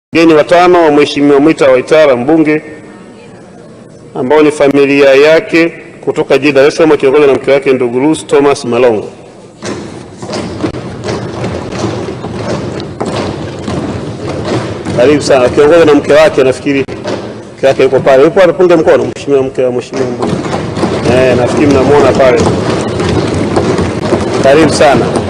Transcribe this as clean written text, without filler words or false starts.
Wageni watano wa Mheshimiwa Mwita Waitara mbunge ambao ni familia yake kutoka jijini Dar es Salaam akiongozwa na mke wake ndugu Ruth Thomas Malongo. Karibu sana, akiongozwa na mke wake, nafikiri mke wake yuko pale. Yupo apunge mkono mheshimiwa, mke wa mheshimiwa mbunge. Nafikiri mnamuona pale. Karibu sana.